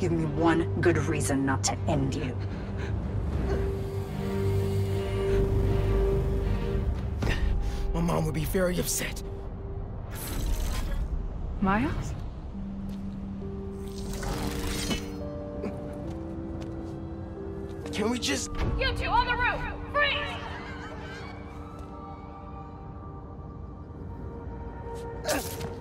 Give me one good reason not to end you. My mom would be very upset. My house? Can we just... You two on the roof! Freeze!